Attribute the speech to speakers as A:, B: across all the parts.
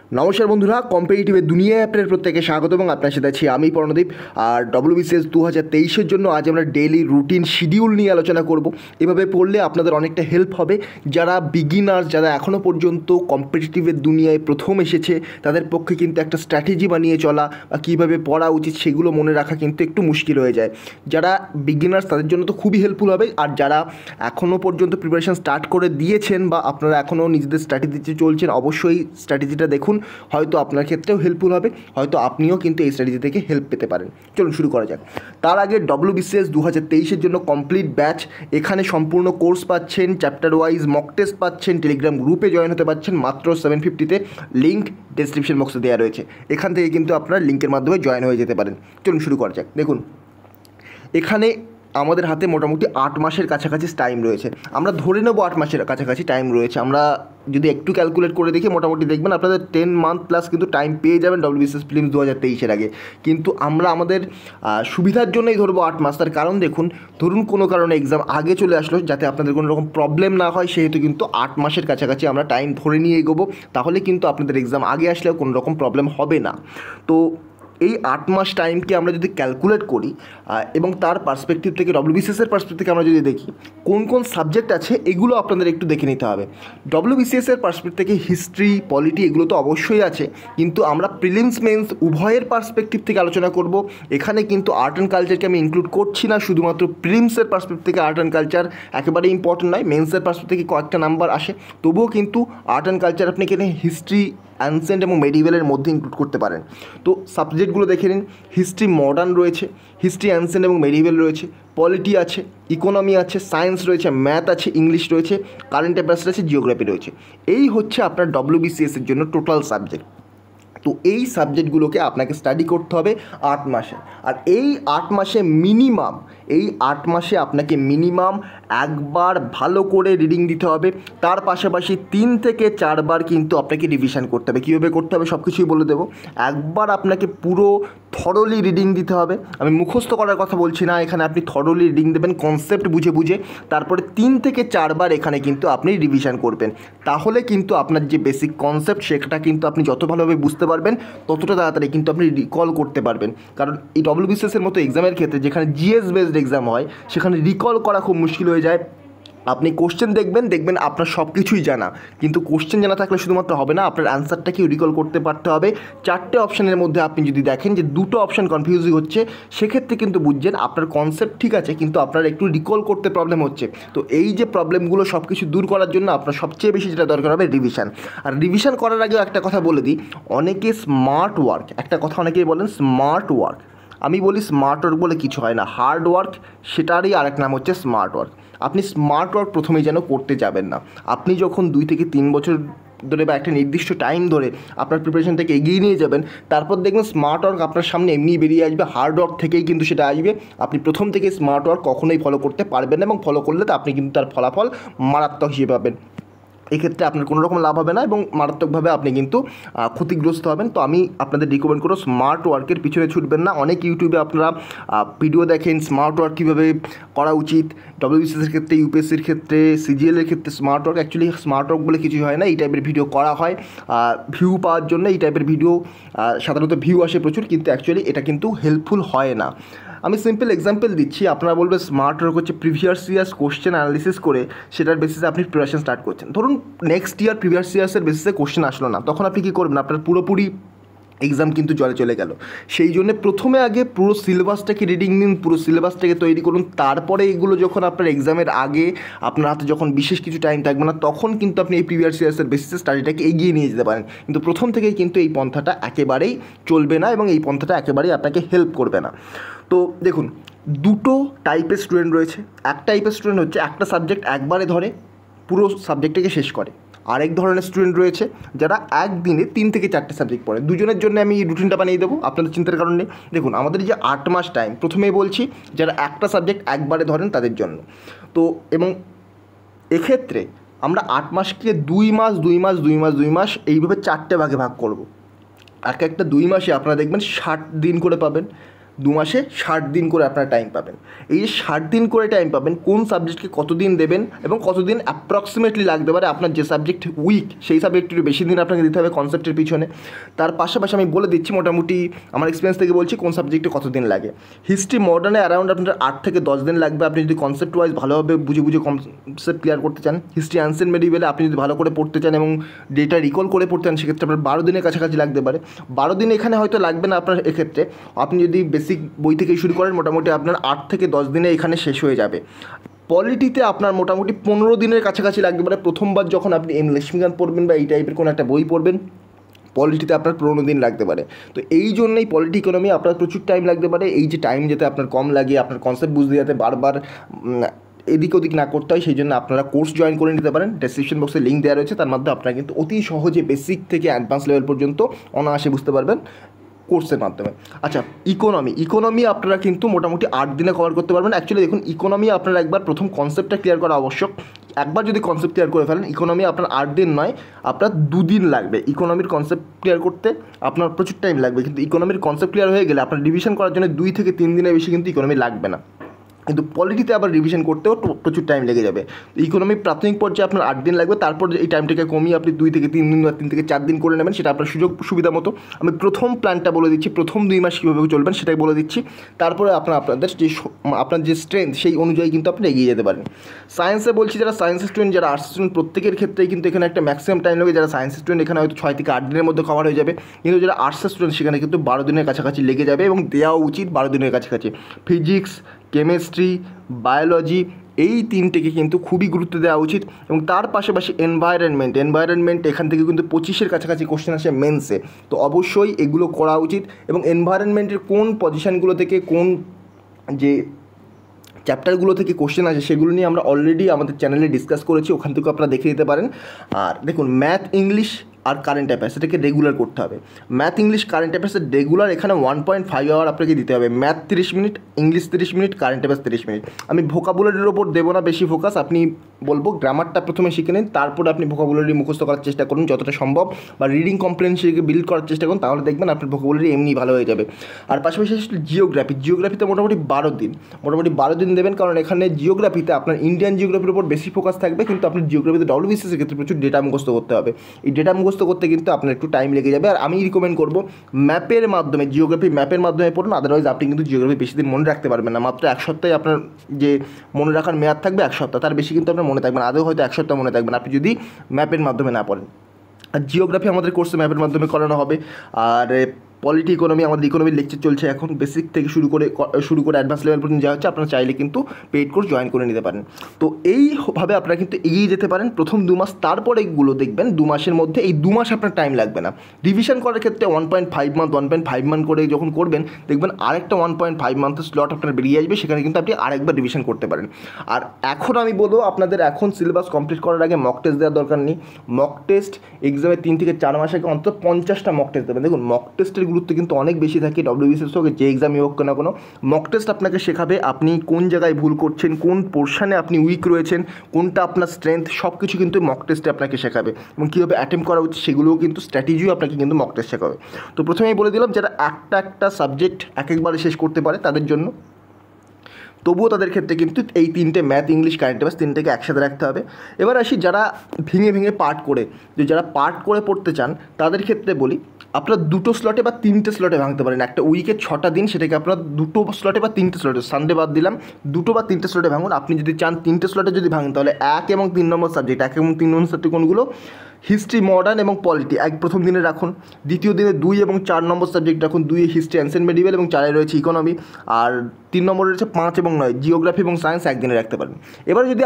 A: নমস্কার বন্ধুরা, কম্পিটিটিভের দুনিয়ায় আপনার প্রত্যেকে স্বাগত এবং আপনার সাথে আছি আমি পর্ণদীপ। আর WBCS 2023-এর জন্য আজ আমরা ডেইলি রুটিন শিডিউল নিয়ে আলোচনা করব। এভাবে পড়লে আপনাদের অনেকটা হেল্প হবে। যারা বিগিনার্স, যারা এখনও পর্যন্ত কম্পিটিটিভের দুনিয়ায় প্রথম এসেছে, তাদের পক্ষে কিন্তু একটা স্ট্র্যাটেজি বানিয়ে চলা বা কীভাবে পড়া উচিত সেগুলো মনে রাখা কিন্তু একটু মুশকিল হয়ে যায়। যারা বিগিনার্স তাদের জন্য তো খুবই হেল্পফুল হবে, আর যারা এখনও পর্যন্ত প্রিপারেশন স্টার্ট করে দিয়েছেন বা আপনারা এখনও নিজেদের স্ট্র্যাটেজিতে চলছেন, অবশ্যই স্ট্র্যাটেজিটা দেখুন, হয়তো আপনার ক্ষেত্রেও হেল্পফুল হবে, হয়তো আপনিও কিন্তু এই স্ট্র্যাটেজি থেকে হেল্প পেতে পারেন। চলুন শুরু করা যাক। তার আগে WBCS 2023-এর জন্য কমপ্লিট ব্যাচ, এখানে সম্পূর্ণ কোর্স পাচ্ছেন, চ্যাপ্টার ওয়াইজ মক টেস্ট পাচ্ছেন, টেলিগ্রাম গ্রুপে জয়েন হতে পারছেন মাত্র 750-তে। লিঙ্ক ডেসক্রিপশন বক্সে দেওয়া রয়েছে, এখান থেকে কিন্তু আপনার লিঙ্কের মাধ্যমে জয়েন হয়ে যেতে পারেন। চলুন শুরু করা যাক। দেখুন, এখানে আমাদের হাতে মোটামুটি 8 মাসের কাছাকাছি টাইম রয়েছে। আমরা ধরে নেব 8 মাসের কাছাকাছি টাইম রয়েছে। আমরা যদি একটু ক্যালকুলেট করে দেখি, মোটামুটি দেখবেন আপনাদের 10 মান্থ প্লাস কিন্তু টাইম পেয়ে যাবেন WBCS Prelims 2023-এর আগে। কিন্তু আমরা আমাদের সুবিধার জন্যই ধরবো 8 মাস। তার কারণ দেখুন, ধরুন কোনো কারণে এক্সাম আগে চলে আসলো, যাতে আপনাদের কোনো রকম প্রবলেম না হয়, সেহেতু কিন্তু 8 মাসের কাছাকাছি আমরা টাইম ধরে নিয়ে এগোবো। তাহলে কিন্তু আপনাদের এক্সাম আগে আসলেও কোনো রকম প্রবলেম হবে না। তো এই 8 মাস টাইমকে আমরা যদি ক্যালকুলেট করি এবং তার পার্সপেক্টিভ থেকে WBCS-এর পার্সপেক্টিভ থেকে আমরা যদি দেখি কোন কোন সাবজেক্ট আছে, এগুলো আপনাদের একটু দেখে নিতে হবে। WBCS-এর পার্সপেক্টিভ থেকে হিস্ট্রি, পলিটি এগুলো তো অবশ্যই আছে, কিন্তু আমরা প্রিলিমস মেন্স উভয়ের পার্সপেক্টিভ থেকে আলোচনা করব। এখানে কিন্তু আর্ট অ্যান্ড কালচারকে আমি ইনক্লুড করছি না, শুধুমাত্র প্রিলিমসের পার্সপেক্টিভ থেকে আর্ট অ্যান্ড কালচার একেবারে ইম্পর্টেন্ট নয়। মেন্সের পার্সপেক্টিভ থেকে কয়েকটা নাম্বার আসে, তবুও কিন্তু আর্ট অ্যান্ড কালচার আপনি এখানে হিস্ট্রি, অ্যানসেন্ট এবং মেডিভেলের মধ্যে ইনক্লুড করতে পারেন। তো সাবজেক্টগুলো দেখে নিন। হিস্ট্রি মডার্ন রয়েছে, হিস্ট্রি অ্যানসেন্ট এবং মেডিভেল রয়েছে, পলিটি আছে, ইকোনমি আছে, সায়েন্স রয়েছে, ম্যাথ আছে, ইংলিশ রয়েছে, কারেন্ট অ্যাফেয়ার্স রয়েছে, জিওগ্রাফি রয়েছে। এই হচ্ছে আপনার WBCS-এর জন্য টোটাল সাবজেক্ট। তো এই সাবজেক্টগুলোকে আপনাকে স্টাডি করতে হবে 8 মাসে। আর এই 8 মাসে আপনাকে মিনিমাম একবার ভালো করে রিডিং দিতে হবে। তার পাশাপাশি 3 থেকে 4 বার কিন্তু আপনাকে রিভিশন করতে হবে। কীভাবে করতে হবে সব কিছুই বলে দেবো। একবার আপনাকে পুরো থরলি রিডিং দিতে হবে। আমি মুখস্থ করার কথা বলছি না, এখানে আপনি থরলি রিডিং দেবেন কনসেপ্ট বুঝে বুঝে। তারপরে 3 থেকে 4 বার এখানে কিন্তু আপনি রিভিশন করবেন। তাহলে কিন্তু আপনার যে বেসিক কনসেপ্ট সেটা কিন্তু আপনি যত ভালোভাবে বুঝতে পারবেন, ততটা তাড়াতাড়ি কিন্তু আপনি রিকল করতে পারবেন। কারণ এই WBCS-এর মতো এক্সামের ক্ষেত্রে, যেখানে GS বেসড এক্সাম হয়, সেখানে রিকল করা খুব মুশকিল হয়ে যায়। আপনি কোশ্চেন দেখবেন আপনার সব কিছুই জানা, কিন্তু কোশ্চেন জানা থাকলে শুধুমাত্র হবে না, আপনার অ্যান্সারটাকেও রিকল করতে পারতে হবে। 4টে অপশানের মধ্যে আপনি যদি দেখেন যে 2টো অপশান কনফিউজিং হচ্ছে, সেক্ষেত্রে কিন্তু বুঝছেন আপনার কনসেপ্ট ঠিক আছে, কিন্তু আপনার একটু রিকল করতে প্রবলেম হচ্ছে। তো এই যে প্রবলেমগুলো সব কিছু দূর করার জন্য আপনার সবচেয়ে বেশি যেটা দরকার হবে রিভিশন। আর রিভিশন করার আগেও একটা কথা বলে দিই, অনেকে স্মার্ট ওয়ার্ক, একটা কথা অনেকেই বলেন স্মার্ট ওয়ার্ক, আমি বলি স্মার্ট ওয়ার্ক বলে কিছু হয় না, হার্ড ওয়ার্ক সেটারই আরেক নাম হচ্ছে স্মার্ট ওয়ার্ক। আপনি স্মার্ট ওয়ার্ক প্রথমেই যেন করতে যাবেন না। আপনি যখন 2 থেকে 3 বছর ধরে বা একটা নির্দিষ্ট টাইম ধরে আপনার প্রিপারেশনটাকে এগিয়ে নিয়ে যাবেন, তারপর দেখবেন স্মার্ট ওয়ার্ক আপনার সামনে এমনিই বেরিয়ে আসবে। হার্ড ওয়ার্ক থেকেই কিন্তু সেটা আসবে। আপনি প্রথম থেকে স্মার্ট ওয়ার্ক কখনোই ফলো করতে পারবেন না, এবং ফলো করলে তো আপনি কিন্তু তার ফলাফল মারাত্মক হিসেবে পাবেন। এক্ষেত্রে আপনার কোনো রকম লাভ হবে না এবং মারাত্মকভাবে আপনি কিন্তু ক্ষতিগ্রস্ত হবেন। তো আমি আপনাদের রিকমেন্ড করব স্মার্ট ওয়ার্কের পিছনে ছুটবেন না। অনেক ইউটিউবে আপনারা ভিডিও দেখেন স্মার্ট ওয়ার্ক কীভাবে করা উচিত, WBCS-এর ক্ষেত্রে, UPSC-র ক্ষেত্রে, CGL-এর ক্ষেত্রে smart work. Actually smart work বলে কিছুই হয় না, এই টাইপের ভিডিও করা হয় ভিউ পাওয়ার জন্য। এই টাইপের ভিডিও সাধারণত ভিউ আসে প্রচুর, কিন্তু অ্যাকচুয়ালি এটা কিন্তু হেল্পফুল হয় না। আমি সিম্পল এক্সাম্পল দিচ্ছি। আপনারা বলবেন স্মার্ট ওয়ার্ক হচ্ছে প্রিভিয়াস ইয়ার্স কোশ্চেন অ্যানালিসিস করে সেটার বেসিসে আপনি প্রিপারেশন স্টার্ট করছেন। ধরুন নেক্সট ইয়ার প্রিভিয়াস ইয়ার্সের বেসিসে কোশ্চেন আসলো না, তখন আপনি কী করবেন? আপনার পুরোপুরি এক্সাম কিন্তু জলে চলে গেল। সেই জন্য প্রথমে আগে পুরো সিলেবাসটাকে রিডিং নিন, পুরো সিলেবাসটাকে তৈরি করুন। তারপরে এগুলো যখন আপনার এক্সামের আগে আপনার হাতে যখন বিশেষ কিছু টাইম থাকবে না, তখন কিন্তু আপনি এই প্রিভিয়াস ইয়ার্সের বেসিসে স্টাডিটাকে এগিয়ে নিয়ে যেতে পারেন। কিন্তু প্রথম থেকেই কিন্তু এই পন্থাটা একেবারেই চলবে না, এবং এই পন্থাটা একেবারেই আপনাকে হেল্প করবে না। তো দেখুন, 2টো টাইপের স্টুডেন্ট রয়েছে। এক টাইপের স্টুডেন্ট হচ্ছে একটা সাবজেক্ট একবারে ধরে পুরো সাবজেক্টটাকে শেষ করে। আরেক ধরনের স্টুডেন্ট রয়েছে যারা একদিনে 3 থেকে 4টে সাবজেক্ট পড়ে। দুজনের জন্য আমি রুটিনটা বানিয়ে দেবো, আপনাদের চিন্তার কারণ নেই। দেখুন, আমাদের যে 8 মাস টাইম, প্রথমেই বলছি যারা একটা সাবজেক্ট একবারে ধরেন তাদের জন্য। তো এবং এক্ষেত্রে আমরা 8 মাসকে 2 মাস 2 মাস 2 মাস 2 মাস এইভাবে 4টে ভাগে ভাগ করব। একটা 2 মাসে আপনারা দেখবেন 60 দিন করে পাবেন। 2 মাসে 60 দিন করে আপনারা টাইম পাবেন। এই যে 60 দিন করে টাইম পাবেন, কোন সাবজেক্টকে কতদিন দেবেন এবং কতদিন অ্যাপ্রক্সিমেটলি লাগতে পারে, আপনার যে সাবজেক্ট উইক সেই সাবজেক্টের বেশি দিন আপনাকে দিতে হবে কনসেপ্টের পিছনে। তার পাশাপাশি আমি বলে দিচ্ছি মোটামুটি আমার এক্সপিরিয়েন্স থেকে বলছি কোন সাবজেক্টে কতদিন লাগে। হিস্ট্রি মডার্নে অ্যারাউন্ড আপনার 8 থেকে 10 দিন লাগবে, আপনি যদি কনসেপ্ট ওয়াইজ ভালোভাবে বুঝে কনসেপ্ট ক্লিয়ার করতে চান। হিস্ট্রি অ্যানসিয়েন্ট মেডিভেলে আপনি যদি ভালো করে পড়তে চান এবং ডেটা রিকল করে পড়তে চান, সেক্ষেত্রে আপনার 12 দিনের কাছাকাছি লাগতে পারে। 12 দিন এখানে হয়তো লাগবে না আপনার, এক্ষেত্রে আপনি যদি বেসিক বই থেকে শুরু করেন মোটামুটি আপনার 8 থেকে 10 দিনে এখানে শেষ হয়ে যাবে। পলিটিতে আপনার মোটামুটি 15 দিনের কাছাকাছি লাগতে পারে। প্রথমবার যখন আপনি এম লক্ষ্মীকান্ত পড়বেন বা এই টাইপের কোনো একটা বই পড়বেন, পলিটিতে আপনার 15 দিন লাগতে পারে। তো এই জন্যই পলিটি ইকোনমি আপনার প্রচুর টাইম লাগতে পারে। এই যে টাইম যাতে আপনার কম লাগে, আপনার কনসেপ্ট বুঝতে যাতে বারবার এদিক ওদিক না করতে হয়, সেই জন্য আপনারা কোর্স জয়েন করে নিতে পারেন। ডেসক্রিপশন বক্সে লিঙ্ক দেওয়া রয়েছে, তার মাধ্যমে আপনারা কিন্তু অতি সহজে বেসিক থেকে অ্যাডভান্স লেভেল পর্যন্ত অনায়াসে বুঝতে পারবেন কোর্সের মাধ্যমে। আচ্ছা, ইকোনমি আপনারা কিন্তু মোটামুটি 8 দিনে কভার করতে পারবেন। অ্যাকচুয়ালি দেখুন, ইকোনমি আপনারা একবার প্রথম কনসেপ্টটা ক্লিয়ার করা আবশ্যক। একবার যদি কনসেপ্ট ক্লিয়ার করে ফেলেন, ইকোনমি আপনার 8 দিন নয়, আপনার 2 দিন লাগবে। ইকোনমির কনসেপ্ট ক্লিয়ার করতে আপনার প্রচুর টাইম লাগবে, কিন্তু ইকোনমির কনসেপ্ট ক্লিয়ার হয়ে গেলে আপনার রিভিশন করার জন্য 2 থেকে 3 দিনের বেশি কিন্তু ইকোনমি লাগবে না। কিন্তু পলিটিতে আবার রিভিশন করতেও প্রচুর টাইম লেগে যাবে। ইকোনমি প্রাথমিক পর্যায়ে আপনার 8 দিন লাগবে, তারপর এই টাইমটাকে কমিয়ে আপনি 2 থেকে 3 দিন বা 3 থেকে 4 দিন করে নেবেন, সেটা আপনার সুযোগ সুবিধা মতো। আমি প্রথম প্ল্যানটা বলে দিচ্ছি, প্রথম 2 মাস কীভাবে চলবেন সেটাই বলে দিচ্ছি। তারপরে আপনার যে স্ট্রেংথ সেই অনুযায়ী কিন্তু আপনি এগিয়ে যেতে পারেন। সায়েন্সে বলছি, যারা সায়েন্স স্টুডেন্ট, যারা আর্টস স্টুডেন্ট, প্রত্যেকের ক্ষেত্রেই কিন্তু এখানে একটা ম্যাক্সিমাম টাইম লাগে। যারা সায়েন্স স্টুডেন্ট এখানে হয়তো 6 থেকে 8 দিনের মধ্যে কভার হয়ে যাবে, কিন্তু যারা আর্টসের স্টুডেন্ট সেখানে কিন্তু 12 দিনের কাছাকাছি লেগে যাবে এবং দেওয়া উচিত 12 দিনের কাছাকাছি। ফিজিক্স, কেমিস্ট্রি, বায়োলজি, এই 3টেকে কিন্তু খুবই গুরুত্ব দেওয়া উচিত। এবং তার পাশাপাশি এনভায়রনমেন্ট এখান থেকে কিন্তু 25-এর কাছাকাছি কোশ্চেন আসে মেন্সে, তো অবশ্যই এগুলো করা উচিত। এবং এনভায়রনমেন্টের কোন পজিশানগুলো থেকে কোন যে চ্যাপ্টারগুলো থেকে কোশ্চেন আসে সেগুলো নিয়ে আমরা অলরেডি আমাদের চ্যানেলে ডিসকাস করেছি, ওখান থেকেও আপনারা দেখে নিতে পারেন। আর দেখুন, ম্যাথ, ইংলিশ আর কারেন্ট অ্যাফেয়ার্স এটাকে রেগুলার করতে হবে। ম্যাথ, ইংলিশ, কারেন্ট অ্যাফেয়ার্সের রেগুলার এখানে 1.5 আওয়ার আপনাকে দিতে হবে। Math 30 minute, English 30 minute, current affairs 30 minute. আমি ভোকাবুলারির ওপর দেবো না বেশি ফোকাস, আপনি বলবো গ্রামারটা প্রথমে শিখে নিন, তারপরে আপনি ভোকাবুলারি মুখস্থ করার চেষ্টা করুন যতটা সম্ভব, বা রিডিং কম্প্রিহেনশনকে বিল্ড করার চেষ্টা করুন, তাহলে দেখবেন আপনার ভোকাবুলারি এমনি ভালো হয়ে যাবে। আর পাশাপাশি জিওগ্রাফিতে মোটামুটি 12 দিন দেবেন, কারণ এখানে জিওগ্রাফিতে আপনার ইন্ডিয়ান জিওগ্রাফির উপর বেশি ফোকাস থাকবে, কিন্তু আপনার জিওগ্রাফিতে WBCS ক্ষেত্রে প্রচুর ডেটা মুখস্থ করতে হবে। এই ডেটা মুখস্থ করতে কিন্তু আপনার একটু টাইম লেগে যাবে। আর আমি রিকমেন্ড করবো ম্যাপের মাধ্যমে, জিওগ্রাফি ম্যাপের মাধ্যমে পড়ুন, আদারওয়াইজ আপনি কিন্তু জিওগ্রাফি বেশি দিন মনে রাখতে পারবেন না। মাত্র 1 সপ্তাহে আপনার যে মনে রাখার মেয়াদ থাকবে 1 সপ্তাহ, তার বেশি কিন্তু আপনার মনে থাকবে না, আদৌ হয়তো 1 সপ্তাহ মনে থাকবেন আপনি যদি ম্যাপের মাধ্যমে না পড়েন। আর জিওগ্রাফি আমাদের কোর্সে ম্যাপের মাধ্যমে করানো হবে। আর পলিটি ইকোনমি, আমাদের ইকোনমির লেকচার চলছে এখন, বেসিক থেকে শুরু করে অ্যাডভান্স লেভেল পর্যন্ত যা হচ্ছে, আপনারা চাইলে কিন্তু পেইড কোর্স জয়েন করে নিতে পারেন। তো এইভাবে আপনারা কিন্তু এগিয়ে যেতে পারেন প্রথম 2 মাস। তারপরে এগুলো দেখবেন 2 মাসের মধ্যে, এই 2 মাস আপনার টাইম লাগবে না। রিভিশন করার ক্ষেত্রে 1.5 মান্থ করে যখন করবেন, দেখবেন আরেকটা 1.5 মান্থের স্লট আপনার বেরিয়ে আসবে, সেখানে কিন্তু আপনি আরেকবার রিভিশন করতে পারেন। আর এখন আমি বলবো আপনাদের এখন সিলেবাস কমপ্লিট করার আগে মক টেস্ট দেওয়ার দরকার নেই। মক টেস্ট এক্সামে 3 থেকে 4 মাস আগে অন্তত 50টা মক টেস্ট দেবেন। দেখুন, মক টেস্টের গুরুত্ব কিন্তু অনেক বেশি থাকে। WBCS হোক, যে এক্সামই হোক না কোনো, মক টেস্ট আপনাকে শেখাবে আপনি কোন জায়গায় ভুল করছেন, কোন পোর্শনে আপনি উইক রয়েছেন, কোনটা আপনার স্ট্রেংথ, সব কিছু কিন্তু মক টেস্টে আপনাকে শেখাবে। এবং কীভাবে অ্যাটেম্প করা উচিত সেগুলোও কিন্তু স্ট্র্যাটেজিও আপনাকে কিন্তু মক টেস্ট শেখাবে। তো প্রথমেই বলে দিলাম, যারা একটা সাবজেক্ট একবারে শেষ করতে পারে তাদের জন্য, তবুও তাদের ক্ষেত্রে কিন্তু এই 3টে ম্যাথ, ইংলিশ, কারেন্ট অ্যাফেয়ার্স 3টেকে একসাথে রাখতে হবে। এবার আসি যারা ভেঙে পার্ট করে, যারা পার্ট করে পড়তে চান তাদের ক্ষেত্রে বলি, আপনারা 2টো স্লটে বা 3টে স্লটে ভাঙতে পারেন। একটা উইকের 6টা দিন, সেটাকে আপনারা 2টো স্লটে বা 3টে স্লটে, সানডে বাদ দিলাম, 2টো বা 3টে স্লটে ভাঙুন। আপনি যদি চান 3টে স্লটে যদি ভাঙেন, তাহলে 1 এবং 3 নম্বর সাবজেক্ট, 1 এবং 3 নম্বর সাবজেক্ট কোনগুলো, হিস্ট্রি, মডার্ন এবং পলিটি প্রথম দিনে রাখুন। দ্বিতীয় দিনে 2 এবং 4 নম্বর সাবজেক্ট রাখুন। 2 হিস্ট্রি, অ্যানসিয়েন্ট মেডিভেল এবং 4 রয়েছে ইকোনমি। আর 3 নম্বরে রয়েছে 5 এবং 9 জিওগ্রাফি এবং সায়েন্স, একদিনে রাখতে পারেন। এবারে যদি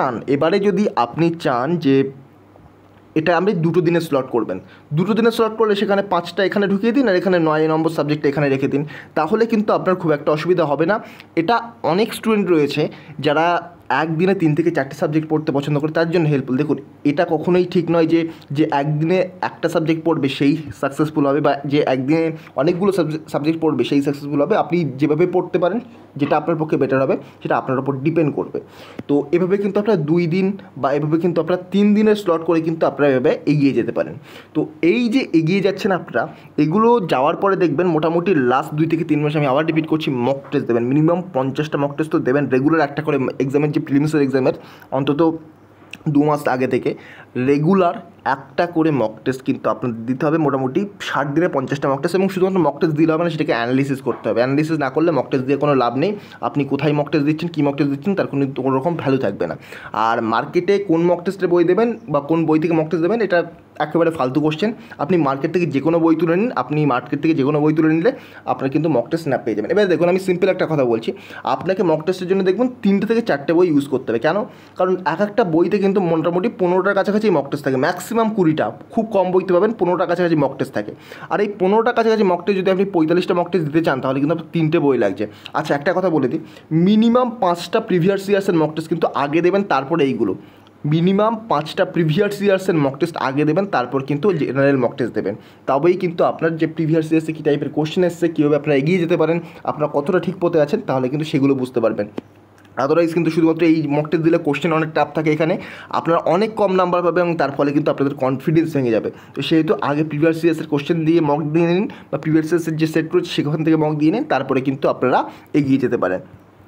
A: আপনি চান যে এটা আপনি 2টো দিনে স্লট করবেন, 2টো দিনে স্লট করলে সেখানে 5টা এখানে ঢুকিয়ে দিন, আর এখানে 9 নম্বর সাবজেক্টটা এখানে রেখে দিন, তাহলে কিন্তু আপনার খুব একটা অসুবিধা হবে না। এটা অনেক স্টুডেন্ট রয়েছে যারা একদিনে 3 থেকে 4টে সাবজেক্ট পড়তে পছন্দ করে তার জন্য হেল্পফুল। দেখুন এটা কখনোই ঠিক নয় যে একদিনে একটা সাবজেক্ট পড়বে সেই সাকসেসফুল হবে, বা যে একদিনে অনেকগুলো সাবজেক্ট পড়বে সেই সাকসেসফুল হবে। আপনি যেভাবে পড়তে পারেন, যেটা আপনার পক্ষে বেটার হবে, সেটা আপনার উপর ডিপেন্ড করবে। তো এভাবে কিন্তু আপনারা 2 দিন বা এভাবে কিন্তু আপনারা 3 দিনের স্লট করে কিন্তু আপনারা এভাবে এগিয়ে যেতে পারেন। তো এই যে এগিয়ে যাচ্ছেন আপনারা, এগুলো যাওয়ার পরে দেখবেন মোটামুটি লাস্ট 2 থেকে 3 মাস, আমি আবার রিপিট করছি, মক টেস্ট দেবেন। মিনিমাম 50টা মক টেস্ট তো দেবেন রেগুলার। একটা করে এক্সামের যে প্রিলিমসের এক্সামের অন্তত 2 মাস আগে থেকে রেগুলার একটা করে মক টেস্ট কিন্তু আপনাদের দিতে হবে। মোটামুটি 60 দিনে 50টা মক টেস্ট, এবং শুধুমাত্র মক টেস্ট দিলে হবে না, সেটাকে অ্যানালিসিস করতে হবে। অ্যানালিসিস না করলে মক টেস্ট দিয়ে কোনো লাভ নেই। আপনি কোথায় মক টেস্ট দিচ্ছেন, কী মক টেস্ট দিচ্ছেন, তার কোনো রকম ভ্যালু থাকবে না। আর মার্কেটে কোন মক টেস্টের বই দেবেন বা কোন বই থেকে মক টেস্ট দেবেন, এটা একেবারে ফালতু কোশ্চেন। আপনি মার্কেট থেকে যে কোনো বই তুলে নিন, নিলে আপনার কিন্তু মক টেস্ট না পেয়ে যাবেন। এবার দেখুন, আমি সিম্পল একটা কথা বলছি, আপনাকে মক টেস্টের জন্য দেখবেন 3টে থেকে 4টে বই ইউজ করতে হবে। কেন? কারণ একটা বইতে কিন্তু মোটামুটি 15টার কাছাকাছি মক টেস্ট থাকে, ম্যাক্সিমাম 20টা, খুব কম বইতে পাবেন 15টার কাছাকাছি মক টেস্ট থাকে। আর এই 15টার কাছাকাছি মক টেস্ট যদি আপনি 45টা মক টেস্ট দিতে চান, তাহলে কিন্তু আপনার 3টে বই লাগছে। আচ্ছা, একটা কথা বলে দিই, মিনিমাম 5টা প্রিভিয়াস ইয়ার্সের মক টেস্ট কিন্তু আগে দেবেন, তারপরে এইগুলো। মিনিমাম 5টা প্রিভিয়াস ইয়ার্সের মক টেস্ট আগে দেবেন, তারপর কিন্তু জেনারেল মক টেস্ট দেবেন। তবেই কিন্তু আপনার যে প্রিভিয়াস ইয়ার্সে কী টাইপের কোশ্চেন এসছে, কীভাবে আপনারা এগিয়ে যেতে পারেন, আপনারা কতটা ঠিক পথে আছেন, তাহলে কিন্তু সেগুলো বুঝতে পারবেন। আদারওয়াইজ কিন্তু শুধুমাত্র এই মক টেস্ট দিলে কোশ্চেন অনেক টাফ থাকে, এখানে আপনারা অনেক কম নাম্বার পাবেন, এবং তার ফলে কিন্তু আপনাদের কনফিডেন্স ভেঙে যাবে। তো সেহেতু আগে প্রিভিয়াস ইয়ার্সের কোশ্চেন দিয়ে মক দিয়ে নিন, বা প্রিভিয়াস ইয়ার্সের যে সেট রয়েছে সেখান থেকে মক দিয়ে নিন, তারপরে কিন্তু আপনারা এগিয়ে যেতে পারেন।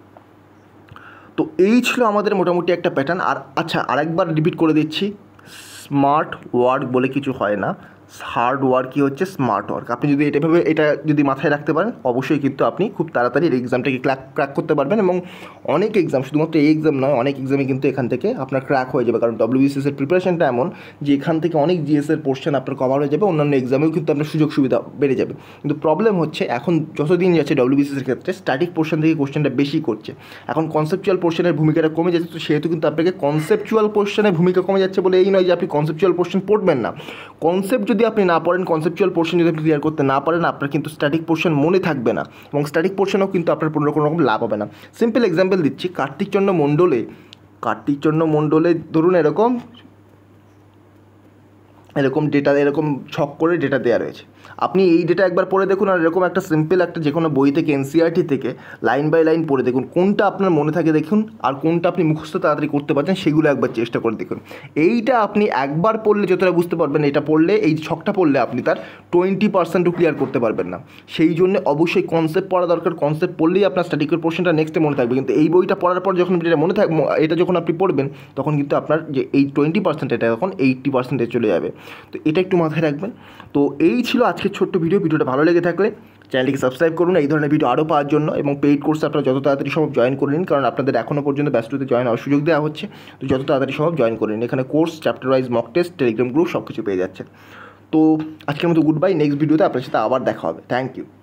A: তো এই ছিল আমাদের মোটামুটি একটা প্যাটার্ন। আর আচ্ছা, আরেকবার রিপিট করে দিচ্ছি, স্মার্ট ওয়ার্ক বলে কিছু হয় না, হার্ড ওয়ার্কই হচ্ছে স্মার্ট ওয়ার্ক। আপনি যদি এটা যদি মাথায় রাখতে পারেন, অবশ্যই কিন্তু আপনি খুব তাড়াতাড়ি এই এক্সামটাকে ক্র্যাক করতে পারবেন। এবং অনেক এক্সাম, শুধুমাত্র এই এক্সাম নয়, অনেক এক্সামে কিন্তু এখান থেকে আপনার ক্র্যাক হয়ে যাবে। কারণ WBCS এর প্রিপারেশনটা এমন যে এখান থেকে অনেক জিএসের পোর্শন আপনার কভার হয়ে যাবে, অন্যান্য এক্সামেও কিন্তু আপনার সুযোগ সুবিধা বেড়ে যাবে। কিন্তু প্রবলেম হচ্ছে, এখন যতদিন যাচ্ছে WBCS এর ক্ষেত্রে স্ট্যাটিক পোর্শন থেকে কোশ্চেনটা বেশি করছে, এখন কনসেপচুয়াল পোর্শনের ভূমিকাটা কমে যাচ্ছে। তো সেহেতু কিন্তু আপনাকে কনসেপচুয়াল পোর্শনের ভূমিকা কমে যাচ্ছে বলে এই নয় যে আপনি কনসেপচুয়াল পোর্শন পড়বেন না। কনসেপ্ট যদি আপনি না পড়েন, কনসেপচুয়াল পোর্শন যদি আপনি ক্লিয়ার করতে না পারেন, আপনার কিন্তু স্ট্যাটিক পোর্শন মনে থাকবে না, এবং স্ট্যাটিক পোর্শনেও কিন্তু আপনার কোনো রকম লাভ হবে না। সিম্পল এক্সাম্পল দিচ্ছি, কার্তিকচন্দ্র মণ্ডলে ধরুন এরকম ডেটা, এরকম ছক করে ডেটা দেওয়া রয়েছে। আপনি এই ডেটা একবার পড়ে দেখুন, আর এরকম একটা সিম্পল একটা যে কোনো বই থেকে এনসিইআরটি থেকে লাইন বাই লাইন পড়ে দেখুন, কোনটা আপনার মনে থাকে দেখুন, আর কোনটা আপনি মুখস্থ তাড়াতাড়ি করতে পারছেন, সেগুলো একবার চেষ্টা করে দেখুন। এইটা আপনি একবার পড়লে যতটা বুঝতে পারবেন, এটা পড়লে, এই ছকটা পড়লে আপনি তার 20%ও ক্লিয়ার করতে পারবেন না। সেই জন্য অবশ্যই কনসেপ্ট পড়া দরকার। কনসেপ্ট পড়লেই আপনার স্ট্যাটিকের পোর্শনটা নেক্সটে মনে থাকবে। কিন্তু এই বইটা পড়ার পর যখন এটা মনে থাকবে, এটা যখন আপনি পড়বেন, তখন কিন্তু আপনার যে এই 20% এটা তখন 80% চলে যাবে। তো এটা একটু মাথায় রাখবেন। তো এই ছিল আজকের ছোট্ট ভিডিওটা ভালো লেগে থাকলে চ্যানেলটিকে সাবস্ক্রাইব করুন এই ধরনের ভিডিও আরও পাওয়ার জন্য, এবং পেইড কোর্সে আপনারা যত তাড়াতাড়ি সম্ভব জয়েন করে নিন, কারণ আপনাদের এখনও পর্যন্ত ব্যাচটিতে জয়েন হওয়ার সুযোগ দেওয়া হচ্ছে। তো যত তাড়াতাড়ি সম্ভব জয়েন করে নিন। এখানে course, chapter wise mock test, Telegram group সব কিছু পেয়ে যাচ্ছেন। তো আজকের মতো গুড বাই। নেক্সট ভিডিওতে আপনার সাথে আবার দেখা হবে। Thank you.